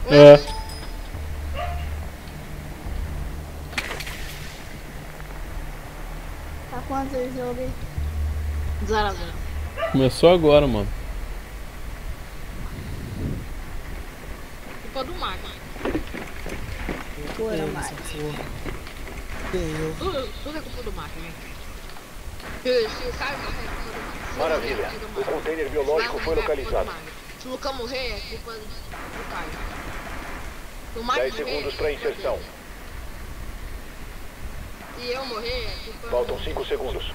É. Tá quanto o jogo aí? 0 a 0. Começou agora, mano. Culpa do Mago. Bora, Mago. Tudo é culpa do Mago, gente. Se o Caio morrer, é culpa do Mago. Maravilha. O container biológico foi localizado. Se o Lucas morrer, é culpa do Caio. Se o Mago 10 morrer, segundos é para culpa inserção. dele. Se eu morrer, é culpa... Faltam 5 segundos.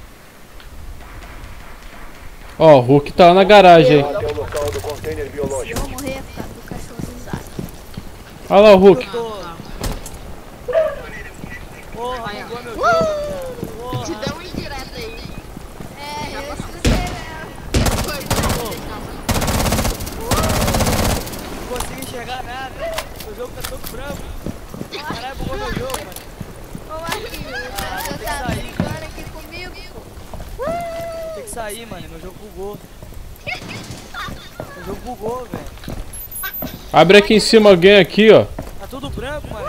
Ó, o Hulk tá lá na garagem aí. Vá até o local do container Se biológico. eu morrer, é por causa do cachorro usado. Olha lá o Hulk. Porra, Aí, ó. bugou meu jogo. Porra. Te deu um indireto aí. É, eu escutei mesmo. Foi, Não consigo enxergar nada. O jogo tá todo branco. Caralho, bugou meu jogo, mano. Ô, Marquinhos, você vou ter tá que sair. brincando aqui comigo, pô. Vou ter que sair, mano. Meu jogo bugou. Meu jogo bugou, velho. Abre aqui em cima alguém aqui, ó. Tá tudo branco, mano.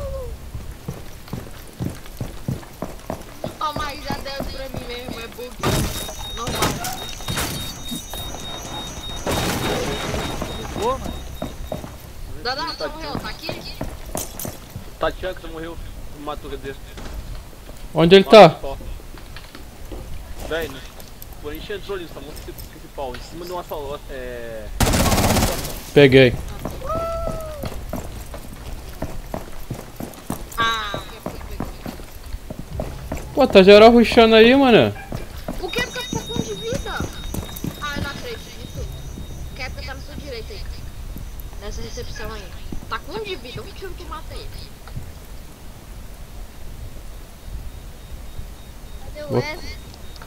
Ó, mas já deu pra mim mesmo, é bug. Normal. Bugou, mano. Dada, você morreu, tá aqui? Tatiana, que você morreu. Matou desse. Onde ele tá? Véi, por encher entrou ali, tá muito principal. Em cima de uma sala. Peguei. Ah, Pô, tá geral rushando aí, mano. o que? Porque eu tô com um de vida. Ah, eu não acredito. Kepka tá na sua direita aí. Nessa recepção aí. Tá com um de vida, um tiro que mata ele. Cadê o Wesley?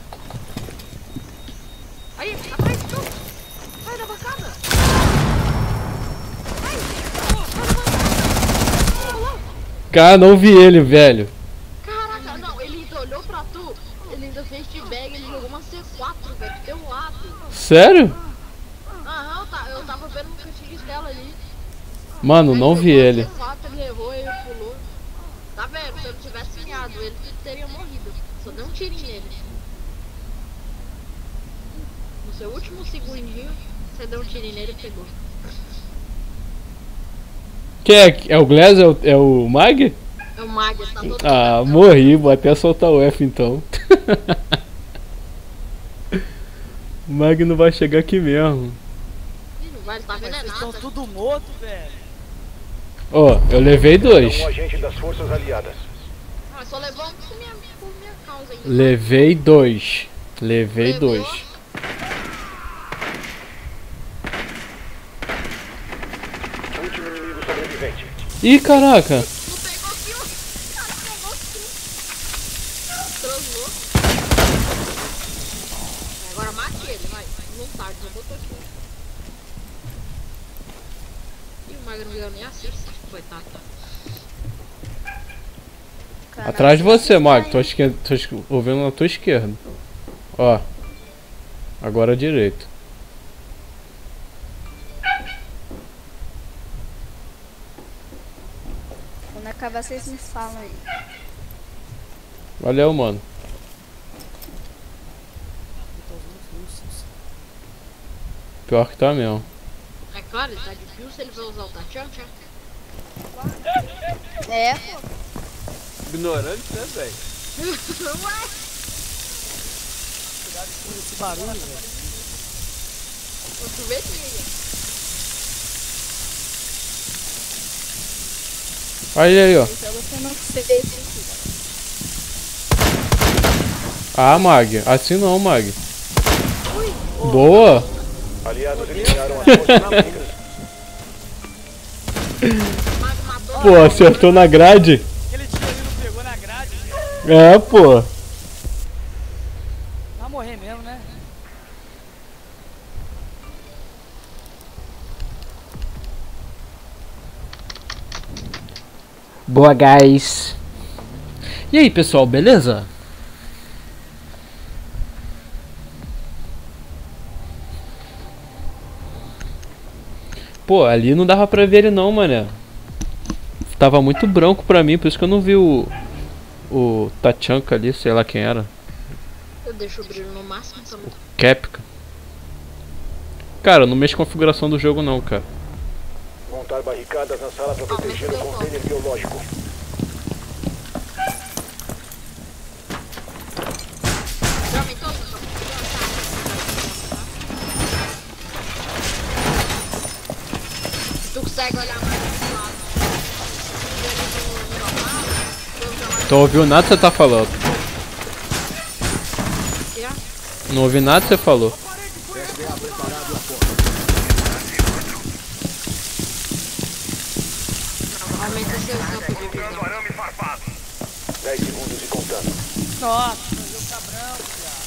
Aí, atrás de tu. Sai da bancada. Sai. Sai da bancada. Cara, não vi ele, velho. Caraca, não, ele ainda olhou pra tu. Ele ainda fez de bag, ele jogou uma C4, velho, do teu lado. Sério? Aham, eu tava vendo no cantinho dela ali. Mano, não vi ele. C4, ele levou, ele pulou. Tá vendo? Se eu não tivesse ganhado, ele teria morrido. Só deu um tirinho nele. No seu último segundinho, você deu um tirinho nele e pegou. Quem é? É o Glass? É o Mag? É o Mag, ele tá todo... Ah, morri. Vou até soltar o F então. O Mag não vai chegar aqui mesmo. Ih, não vai, ele tá Mas vocês estão envenenado. tudo morto, velho. Ó, eu levei dois. Um agente das forças aliadas. Ah, só levou um por minha causa ainda. Levei dois. Levei Levou? dois. Último inimigo sobrevivente. Ih, caraca. Não pegou kill. Cara, pegou kill. Transou. Agora mate ele, vai. Não tarde, já botou kill. Ih, o Mago não ganhou nem assist. Coitado. Atrás de você, Mag. Tô ouvindo na tua esquerda. Ó. Agora direito. Quando acabar, vocês me falam aí. Valeu, mano. Pior que tá mesmo. É claro, ele tá difícil se ele vai usar o Tachan. É, pô. Ignorante, né, velho? Ué, Esse barulho, velho. o chuvetinho. Olha aí, ó. Esse jogo você não fez. Ah, Mag. Assim não, Mag. Boa. Aliados eliminaram as forças inimigas. O Mago matou. Pô, acertou na grade. Aquele tiro ali não pegou na grade, velho. É, pô. Vai morrer mesmo, né? Boa, guys. E aí, pessoal, beleza? Pô, ali não dava pra ver ele não, mané. Tava muito branco pra mim, por isso que eu não vi o Tachanka ali, sei lá quem era. Eu deixo o brilho no máximo também. Kepka. Cara, eu não mexo com a configuração do jogo não, cara. Montar barricadas na sala para proteger o container biológico. Já aumentou? Tu consegue olhar mais pro lado? Tô ouvindo nada que você tá falando. Não ouvi nada que você falou. Aumenta seu campo de visão. 10 segundos e contando. Nossa, meu jogo tá branco, viado.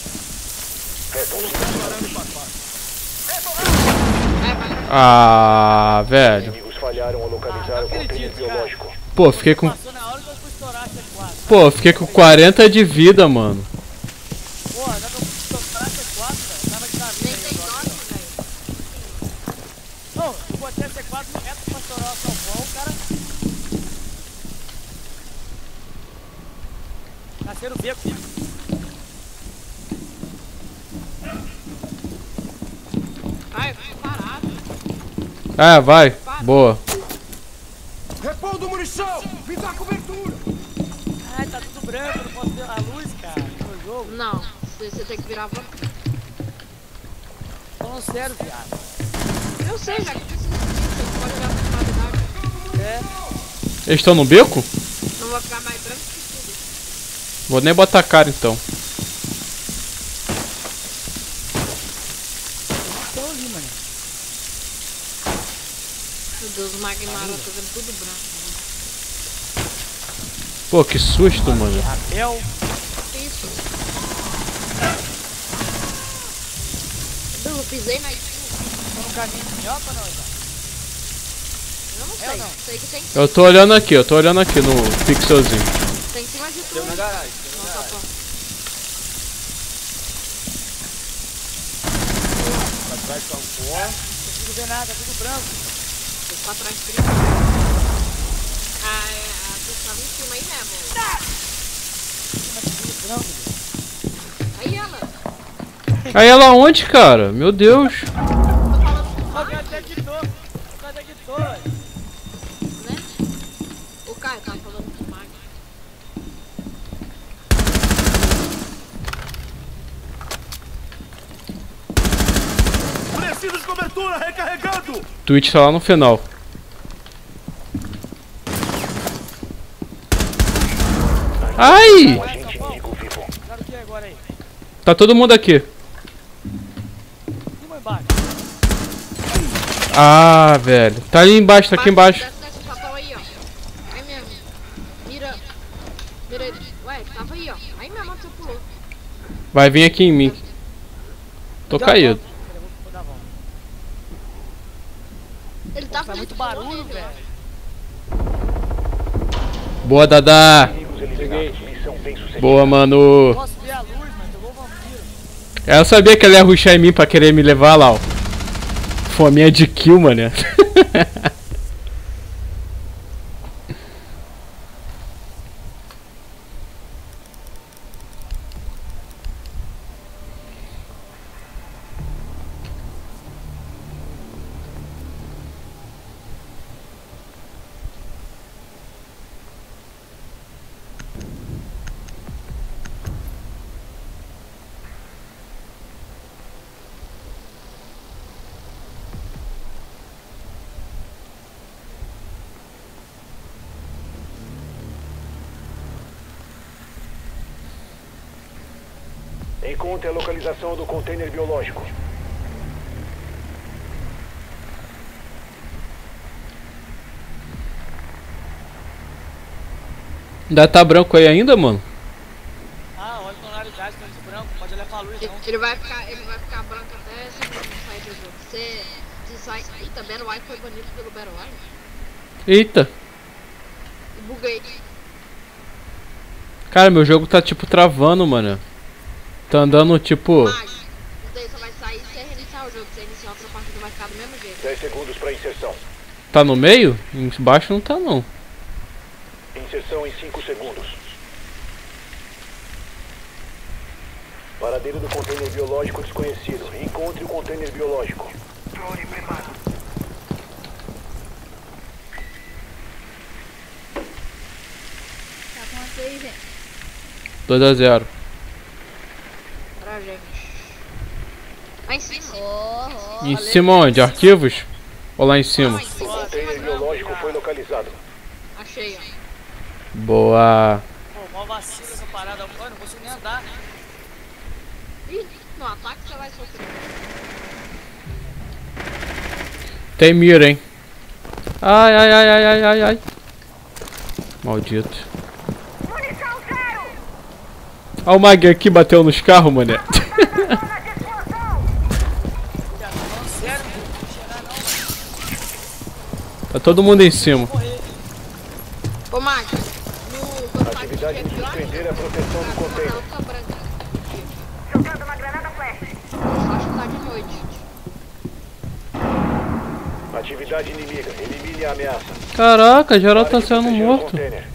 Ah, velho. Inimigos falharam ao localizar o container biológico. Pô, fiquei com... Passou na hora que eu fui estourar C4. Pô, fiquei com 40 de vida, mano. Porra, já que eu fui estourar C4, velho. Tava de vida Nem aí tem agora. nome, velho. Não, eu botei a C4 reto pra estourar o salvão, o cara... Nasceram beco, filho. Ai, eu fico parado. Ah, vai. Boa. Repondo munição! Me dá cobertura! Ai, tá tudo branco, eu não posso ver a luz, cara, no jogo. Não, você tem que virar pra... Falando sério, viado. Eu sei, já que precisa disso, você pode olhar pra qualidade. É. Eles estão no beco? Não vai ficar mais branco que tudo. Vou nem botar a cara então. Estão ali, mano. Meu Deus, o Magmar tá vendo tudo branco. Pô, que susto, mano. Rapel. Que isso? Eu pisei na esquina. Tô no caminho de minhoca ou não, Ivan? Eu não sei. Eu não. Sei que tem Eu tô olhando aqui no pixelzinho. em cima de tudo. Deu na garagem. Não, tá bom. Pra trás tá um fora. Não consigo ver nada, tá tudo branco. Tô pra trás de tudo. Ah, é. A pessoa tava em cima aí mesmo. Mas tudo branco, velho. Aí ela. Aí ela onde, cara? Meu Deus. Tô falando com o Ó, o Caio, cara até gritou. O cara até gritou, velho. né? O Caio tava falando com o Mag. Preciso de cobertura, recarregando! Twitch tá lá no final. Ai! Um agente inimigo vivo. Joga o que agora aí? Tá todo mundo aqui. Cima ou embaixo? Ah, velho. Tá ali embaixo, tá aqui embaixo. Desce nesse papel aí, ó. Aí mesmo. Mira. Mira ele. Ué, tava aí, ó. Aí mesmo onde você pulou. Vai vir aqui em mim. Tô caído. Peraí, vou dar a volta. Ele tava Faz ali, muito pulou barulho, nele, ó. velho. Boa, Dadá. Inimigos eliminados. Missão bem sucedida. Boa, mano. Posso ver a luz, mas pegou o vampiro. Eu sabia que ele ia rushar em mim pra querer me levar lá, ó. Fominha de kill, mané. Encontre a localização do container biológico. Ainda tá branco aí ainda, mano? Ah, olha a tonalidade, tá de branco. Pode olhar pra luz, não. Ele vai ficar branco até você sair do jogo. Você sai. Eita, Battle Eye foi banido pelo Battle Eye. Eita. E buguei. Cara, meu jogo tá tipo travando, mano. Tá andando tipo... Mas, isso daí só vai sair se você reiniciar o jogo. Se você iniciar outra partida vai ficar do mesmo jeito. 10 segundos para inserção. Tá no meio? Embaixo não tá não. Inserção em 5 segundos. Paradeiro do container biológico desconhecido. Encontre o container biológico. Drone preparo. Tá quanto aí, gente? 2-0. Pra gente. Lá em cima. Ó, Em cima onde? Arquivos? Ou lá em cima? Lá em O cima. container biológico foi localizado. Achei, ó. Boa. Pô, mó vacila essa parada. Mano, não consigo nem andar. Ih, no ataque você vai sofrer. Tem mira, hein? Ai, ai, ai, ai, ai, ai, ai. Maldito. Olha o Mag aqui, bateu nos carros, mané. Já tô falando sério, não vou chegar não, mano. Tá todo mundo em cima. Morrer. Ô, Mag, no Atividade de suspender a proteção do container. tá branca. Jogando uma granada flash. Acho que tá de noite. Atividade inimiga. Elimine a ameaça. Caraca, geral tá Pare de sendo proteger o morto. container.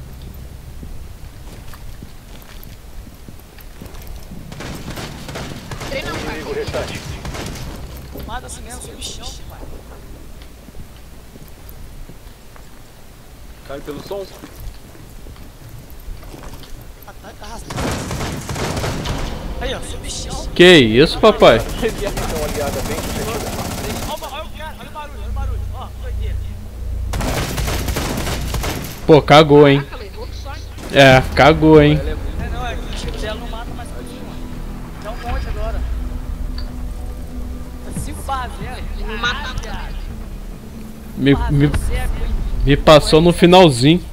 Treina um Inimigo cara. restante. Tomada assim mesmo, sem bichão, pai. Cai pelo som. Ataca, arrasta. Aí, ó, seu bichão. Que isso, papai? Missão aliada bem sucedida. Olha o cara, olha o barulho, ó, doideira. Pô, cagou, hein? Caraca, levou que só. É, cagou, hein? É não, é que o tiro dela não mata mais que mano. Dá um monte agora. 5/0. Não mata nada. Me Seco, hein? passou no finalzinho.